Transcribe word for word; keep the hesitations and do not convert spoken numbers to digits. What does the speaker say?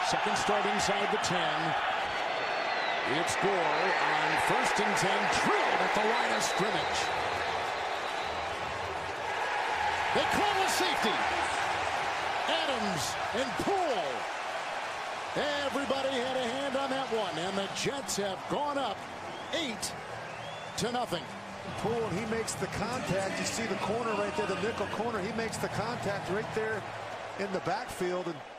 Second start inside the ten. It's Gore on first and ten, drilled at the line of scrimmage. They call a safety. Adams and Poole. Everybody had a hand on that one, and the Jets have gone up eight to nothing. Poole, he makes the contact. You see the corner right there, the nickel corner. He makes the contact right there in the backfield. And